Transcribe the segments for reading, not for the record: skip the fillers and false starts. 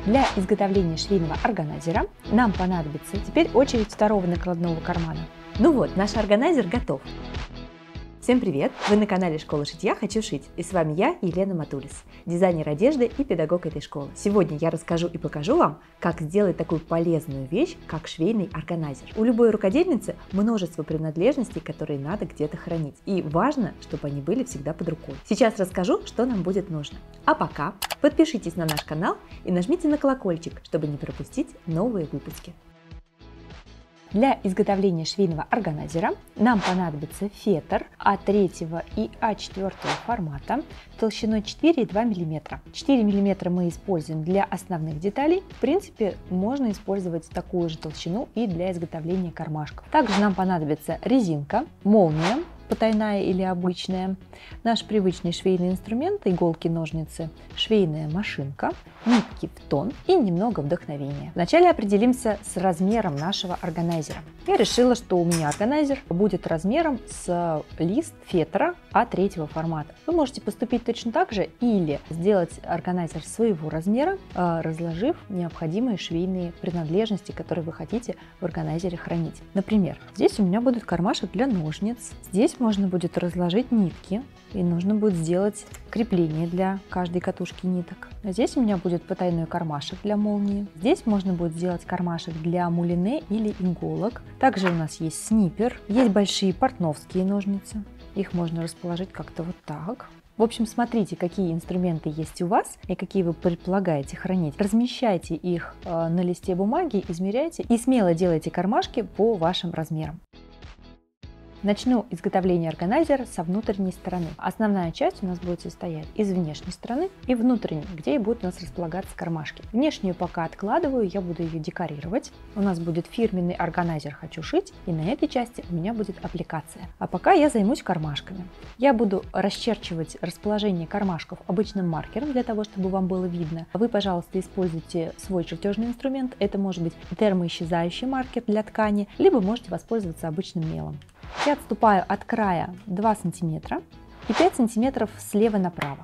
Для изготовления швейного органайзера нам понадобится теперь очередь второго накладного кармана. Ну вот, наш органайзер готов. Всем привет! Вы на канале Школа шитья «Хочу шить» и с вами я, Елена Матулис, дизайнер одежды и педагог этой школы. Сегодня я расскажу и покажу вам, как сделать такую полезную вещь, как швейный органайзер. У любой рукодельницы множество принадлежностей, которые надо где-то хранить, и важно, чтобы они были всегда под рукой. Сейчас расскажу, что нам будет нужно. А пока подпишитесь на наш канал и нажмите на колокольчик, чтобы не пропустить новые выпуски. Для изготовления швейного органайзера нам понадобится фетр А3 и А4 формата толщиной 4,2 мм. 4 мм мы используем для основных деталей. В принципе, можно использовать такую же толщину и для изготовления кармашков. Также нам понадобится резинка, молния, потайная или обычная, наш привычный швейный инструмент, иголки, ножницы, швейная машинка, нитки в тон и немного вдохновения. Вначале определимся с размером нашего органайзера. Я решила, что у меня органайзер будет размером с лист фетра А3 формата. Вы можете поступить точно так же или сделать органайзер своего размера, разложив необходимые швейные принадлежности, которые вы хотите в органайзере хранить. Например, здесь у меня будет кармашек для ножниц, здесь можно будет разложить нитки, и нужно будет сделать крепление для каждой катушки ниток. Здесь у меня будет потайной кармашек для молнии. Здесь можно будет сделать кармашек для мулине или иголок. Также у нас есть снипер, есть большие портновские ножницы. Их можно расположить как-то вот так. В общем, смотрите, какие инструменты есть у вас и какие вы предполагаете хранить. Размещайте их на листе бумаги, измеряйте и смело делайте кармашки по вашим размерам. Начну изготовление органайзера со внутренней стороны. Основная часть у нас будет состоять из внешней стороны и внутренней, где и будут у нас располагаться кармашки. Внешнюю пока откладываю, я буду ее декорировать. У нас будет фирменный органайзер «Хочу шить», и на этой части у меня будет аппликация. А пока я займусь кармашками. Я буду расчерчивать расположение кармашков обычным маркером, для того, чтобы вам было видно. Вы, пожалуйста, используйте свой чертежный инструмент. Это может быть термоисчезающий маркер для ткани, либо можете воспользоваться обычным мелом. Я отступаю от края 2 см и 5 см слева направо.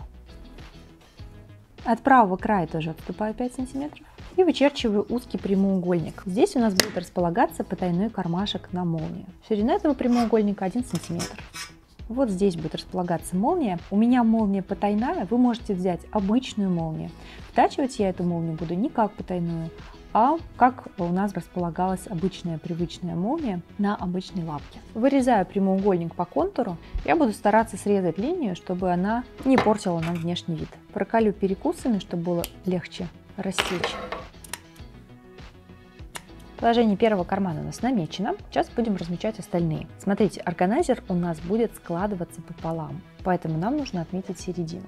От правого края тоже отступаю 5 см и вычерчиваю узкий прямоугольник. Здесь у нас будет располагаться потайной кармашек на молнию. Ширина этого прямоугольника 1 см. Вот здесь будет располагаться молния. У меня молния потайная, вы можете взять обычную молнию. Втачивать я эту молнию буду не как потайную, а как у нас располагалась обычная привычная молния на обычной лапке. Вырезаю прямоугольник по контуру, я буду стараться срезать линию, чтобы она не портила нам внешний вид. Проколю перекусами, чтобы было легче рассечь. Положение первого кармана у нас намечено. Сейчас будем размечать остальные. Смотрите, органайзер у нас будет складываться пополам, поэтому нам нужно отметить середину,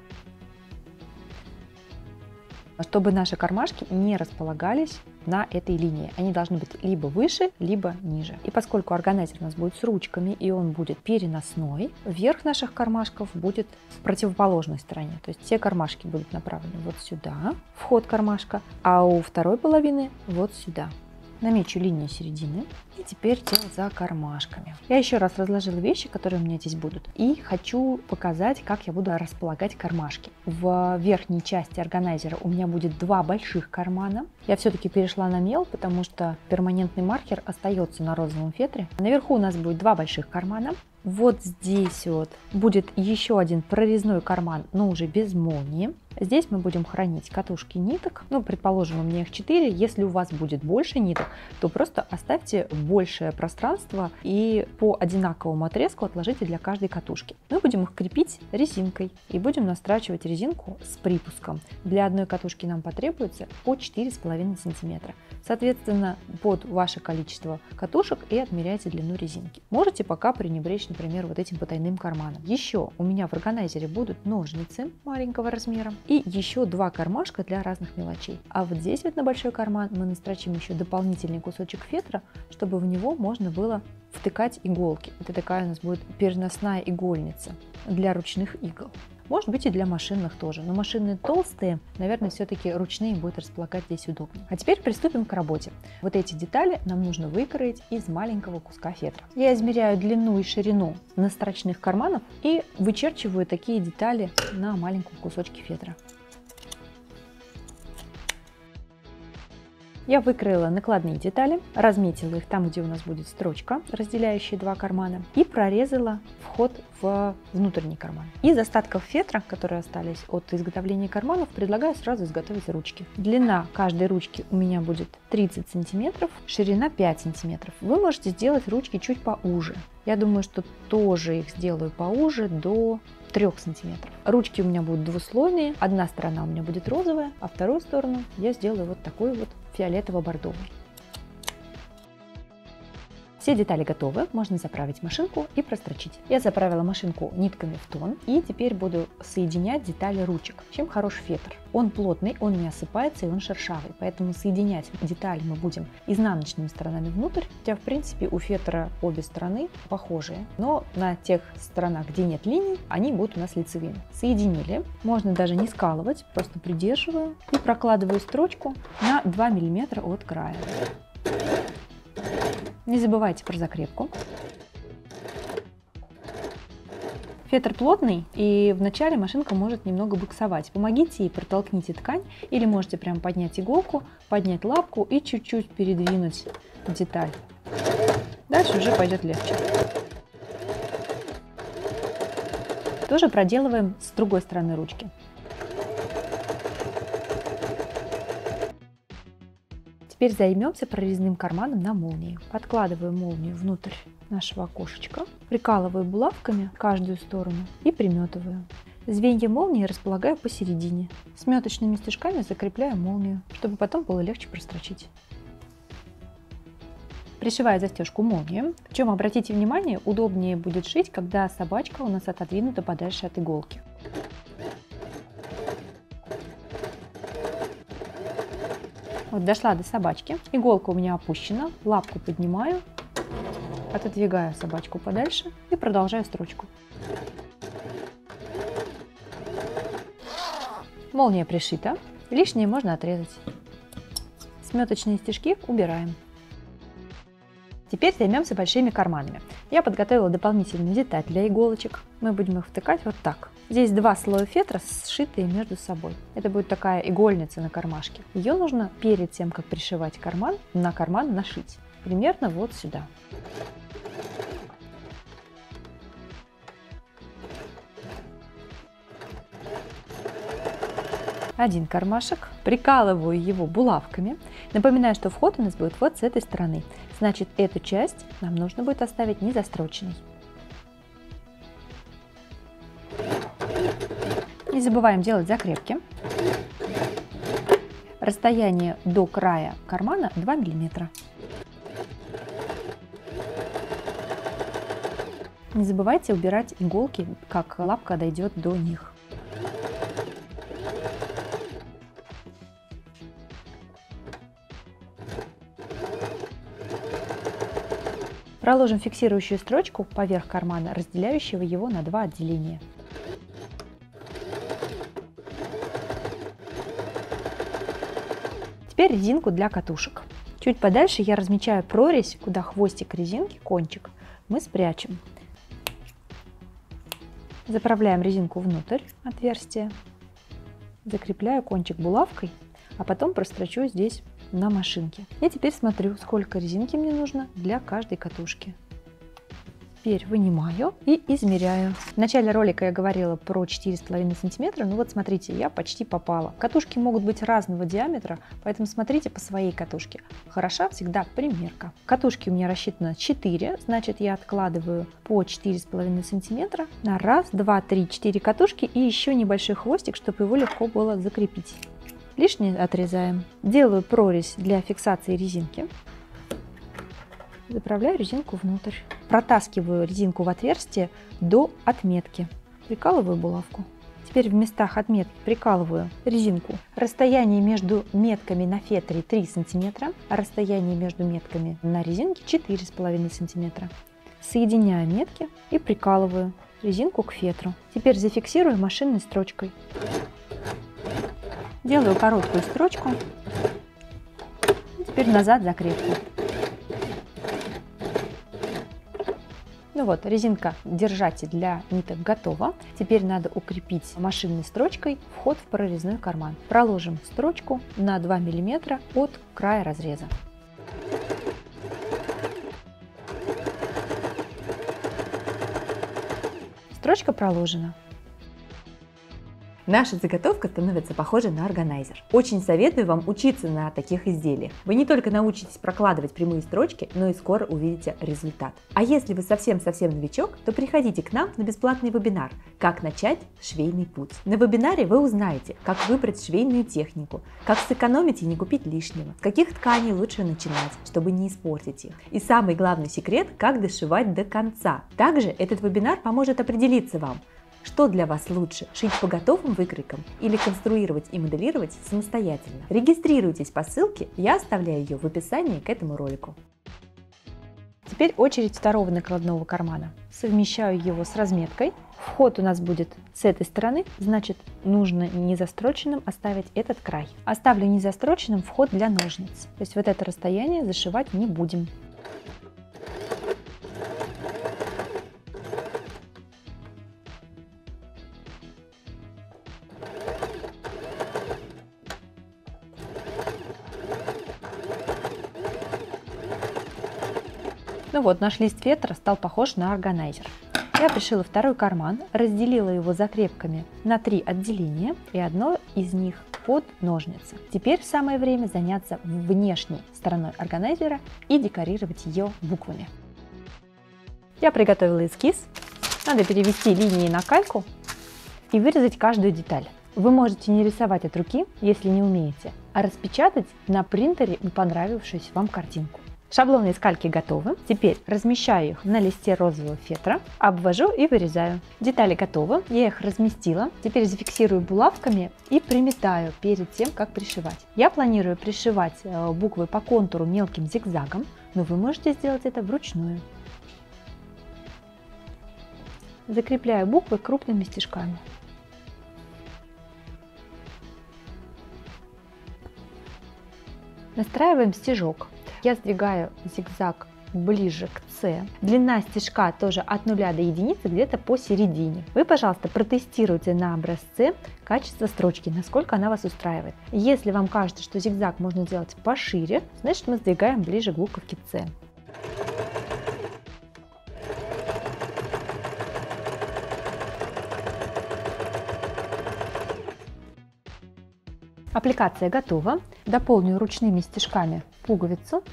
чтобы наши кармашки не располагались на этой линии. Они должны быть либо выше, либо ниже. И поскольку органайзер у нас будет с ручками и он будет переносной, верх наших кармашков будет в противоположной стороне. То есть все кармашки будут направлены вот сюда, вход кармашка, а у второй половины вот сюда. Намечу линию середины и теперь делаю за кармашками. Я еще раз разложила вещи, которые у меня здесь будут, и хочу показать, как я буду располагать кармашки. В верхней части органайзера у меня будет 2 больших кармана. Я все-таки перешла на мел, потому что перманентный маркер остается на розовом фетре. Наверху у нас будет 2 больших кармана. Вот здесь вот будет еще один прорезной карман, но уже без молнии. Здесь мы будем хранить катушки ниток. Ну, предположим, у меня их 4. Если у вас будет больше ниток, то просто оставьте большее пространство и по одинаковому отрезку отложите для каждой катушки. Мы будем их крепить резинкой и будем настрачивать резинку с припуском. Для одной катушки нам потребуется по 4,5 см. Соответственно, под ваше количество катушек и отмеряйте длину резинки. Можете пока пренебречь, например, вот этим потайным карманом. Еще у меня в органайзере будут ножницы маленького размера и еще 2 кармашка для разных мелочей. А вот здесь вот на большой карман мы настрочим еще дополнительный кусочек фетра, чтобы в него можно было втыкать иголки. Это такая у нас будет переносная игольница для ручных игл. Может быть и для машинных тоже, но машинные толстые, наверное, все-таки ручные будет располагать здесь удобнее. А теперь приступим к работе. Вот эти детали нам нужно выкроить из маленького куска фетра. Я измеряю длину и ширину настрочных карманов и вычерчиваю такие детали на маленьком кусочке фетра. Я выкроила накладные детали, разметила их там, где у нас будет строчка, разделяющая два кармана, и прорезала вход в внутренний карман. Из остатков фетра, которые остались от изготовления карманов, предлагаю сразу изготовить ручки. Длина каждой ручки у меня будет 30 сантиметров, ширина 5 сантиметров. Вы можете сделать ручки чуть поуже. Я думаю, что тоже их сделаю поуже до 3 сантиметров. Ручки у меня будут двуслойные. Одна сторона у меня будет розовая, а вторую сторону я сделаю вот такой вот фиолетово-бордовый. Все детали готовы, можно заправить в машинку и прострочить. Я заправила машинку нитками в тон и теперь буду соединять детали ручек. Чем хорош фетр? Он плотный, он не осыпается и он шершавый, поэтому соединять детали мы будем изнаночными сторонами внутрь, хотя в принципе у фетра обе стороны похожие, но на тех сторонах, где нет линий, они будут у нас лицевыми. Соединили, можно даже не скалывать, просто придерживаю и прокладываю строчку на 2 мм от края. Не забывайте про закрепку. Фетр плотный, и вначале машинка может немного буксовать. Помогите ей, протолкните ткань, или можете прям поднять иголку, поднять лапку и чуть-чуть передвинуть деталь. Дальше уже пойдет легче. Тоже проделываем с другой стороны ручки. Теперь займемся прорезным карманом на молнии. Подкладываю молнию внутрь нашего окошечка, прикалываю булавками каждую сторону и приметываю. Звенья молнии располагаю посередине. Сметочными стежками закрепляю молнию, чтобы потом было легче прострочить. Пришиваю застежку молнию. Причем, обратите внимание, удобнее будет шить, когда собачка у нас отодвинута подальше от иголки. Вот дошла до собачки, иголка у меня опущена, лапку поднимаю, отодвигаю собачку подальше и продолжаю строчку. Молния пришита, лишнее можно отрезать. Сметочные стежки убираем. Теперь займемся большими карманами. Я подготовила дополнительную деталь для иголочек. Мы будем их втыкать вот так. Здесь 2 слоя фетра, сшитые между собой. Это будет такая игольница на кармашке. Ее нужно перед тем, как пришивать карман, на карман нашить. Примерно вот сюда. Один кармашек, прикалываю его булавками. Напоминаю, что вход у нас будет вот с этой стороны. Значит, эту часть нам нужно будет оставить не застроченной. Не забываем делать закрепки. Расстояние до края кармана 2 мм. Не забывайте убирать иголки, как лапка дойдет до них. Проложим фиксирующую строчку поверх кармана, разделяющего его на 2 отделения. Теперь резинку для катушек. Чуть подальше я размечаю прорезь, куда хвостик резинки, кончик, мы спрячем. Заправляем резинку внутрь отверстия, закрепляю кончик булавкой, а потом прострочу здесь на машинке. И теперь смотрю, сколько резинки мне нужно для каждой катушки. Теперь вынимаю и измеряю. В начале ролика я говорила про 4,5 см, ну вот смотрите, я почти попала. Катушки могут быть разного диаметра, поэтому смотрите по своей катушке. Хороша всегда примерка. Катушки у меня рассчитано 4, значит я откладываю по 4,5 см на 1, 2, 3, 4 катушки и еще небольшой хвостик, чтобы его легко было закрепить. Лишнее отрезаем. Делаю прорезь для фиксации резинки. Заправляю резинку внутрь. Протаскиваю резинку в отверстие до отметки. Прикалываю булавку. Теперь в местах отметки прикалываю резинку. Расстояние между метками на фетре 3 см, а расстояние между метками на резинке 4,5 см. Соединяю метки и прикалываю резинку к фетру. Теперь зафиксирую машинной строчкой. Делаю короткую строчку. Теперь назад закрепку. Ну вот, резинка держатель для ниток готова. Теперь надо укрепить машинной строчкой вход в прорезной карман. Проложим строчку на 2 мм от края разреза. Строчка проложена. Наша заготовка становится похожей на органайзер. Очень советую вам учиться на таких изделиях. Вы не только научитесь прокладывать прямые строчки, но и скоро увидите результат. А если вы совсем-совсем новичок, то приходите к нам на бесплатный вебинар «Как начать швейный путь». На вебинаре вы узнаете, как выбрать швейную технику, как сэкономить и не купить лишнего, с каких тканей лучше начинать, чтобы не испортить их. И самый главный секрет, как дошивать до конца. Также этот вебинар поможет определиться вам, что для вас лучше, шить по готовым выкройкам или конструировать и моделировать самостоятельно. Регистрируйтесь по ссылке, я оставляю ее в описании к этому ролику. Теперь очередь второго накладного кармана. Совмещаю его с разметкой. Вход у нас будет с этой стороны, значит нужно незастроченным оставить этот край. Оставлю незастроченным вход для ножниц, то есть вот это расстояние зашивать не будем. Ну вот, наш лист фетра стал похож на органайзер. Я пришила второй карман, разделила его закрепками на 3 отделения и одно из них под ножницы. Теперь самое время заняться внешней стороной органайзера и декорировать ее буквами. Я приготовила эскиз. Надо перевести линии на кальку и вырезать каждую деталь. Вы можете не рисовать от руки, если не умеете, а распечатать на принтере понравившуюся вам картинку. Шаблоны из кальки готовы. Теперь размещаю их на листе розового фетра, обвожу и вырезаю. Детали готовы, я их разместила. Теперь зафиксирую булавками и приметаю перед тем, как пришивать. Я планирую пришивать буквы по контуру мелким зигзагом, но вы можете сделать это вручную. Закрепляю буквы крупными стежками. Настраиваем стежок. Я сдвигаю зигзаг ближе к С. Длина стежка тоже от 0 до единицы, где-то посередине. Вы, пожалуйста, протестируйте на образце качество строчки, насколько она вас устраивает. Если вам кажется, что зигзаг можно сделать пошире, значит мы сдвигаем ближе к буковке С. Аппликация готова. Дополню ручными стежками пуговицу.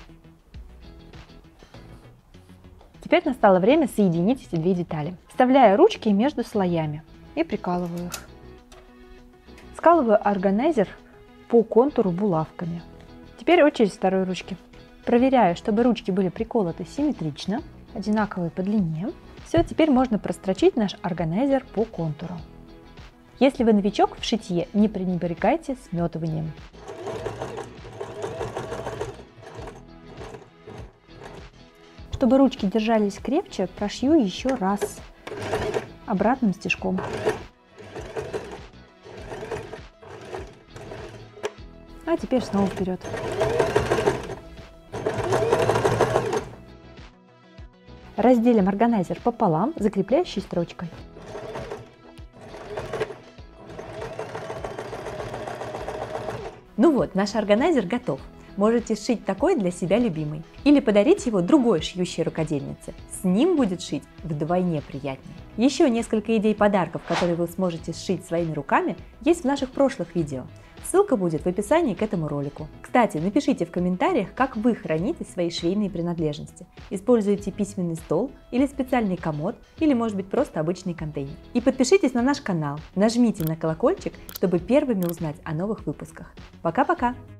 Теперь настало время соединить эти две детали. Вставляю ручки между слоями и прикалываю их. Скалываю органайзер по контуру булавками. Теперь очередь второй ручки. Проверяю, чтобы ручки были приколоты симметрично, одинаковые по длине. Все, теперь можно прострочить наш органайзер по контуру. Если вы новичок в шитье, не пренебрегайте сметыванием. Чтобы ручки держались крепче, прошью еще раз обратным стежком. А теперь снова вперед. Разделим органайзер пополам, закрепляющей строчкой. Ну вот, наш органайзер готов. Можете сшить такой для себя любимый. Или подарить его другой шьющей рукодельнице. С ним будет шить вдвойне приятнее. Еще несколько идей подарков, которые вы сможете сшить своими руками, есть в наших прошлых видео. Ссылка будет в описании к этому ролику. Кстати, напишите в комментариях, как вы храните свои швейные принадлежности. Используете письменный стол или специальный комод, или может быть просто обычный контейнер. И подпишитесь на наш канал, нажмите на колокольчик, чтобы первыми узнать о новых выпусках. Пока-пока!